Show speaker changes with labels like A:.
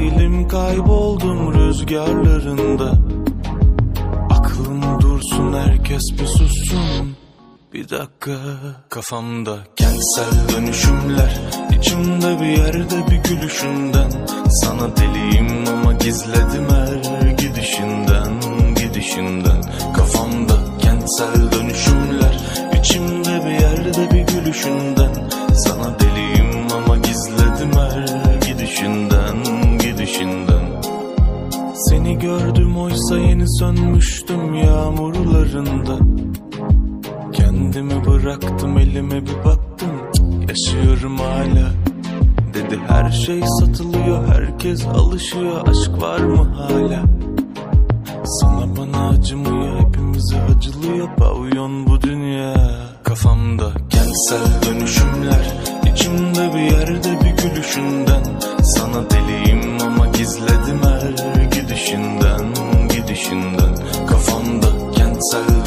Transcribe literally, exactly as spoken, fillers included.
A: değilim, kayboldum rüzgarlarında. Aklım dursun, herkes bir sussun. Bir dakika. Kafamda kentsel dönüşümler, içimde bir yerde bir gülüşünden. Sana deliyim ama gizledim her gidişinden, gidişinden. Kafamda kentsel dönüşümler, içimde bir yerde bir gülüşünden. Sana deliyim ama gizledim her gidişinden, gidişinden. Seni gördüm oysa yeni sönmüştüm yağmurlarında. Kendimi bıraktım, elime bir baktım, yaşıyorum hala. Dedi her şey satılıyor, herkes alışıyor, aşk var mı hala? Sana bana acımıyor, hepimize acılıyor, pavyon bu dünya. Kafamda kentsel dönüşümler, içimde bir yerde bir gülüşünden. Sana deliyim ama gizledim her gidişinden, gidişinden. Kafamda kentsel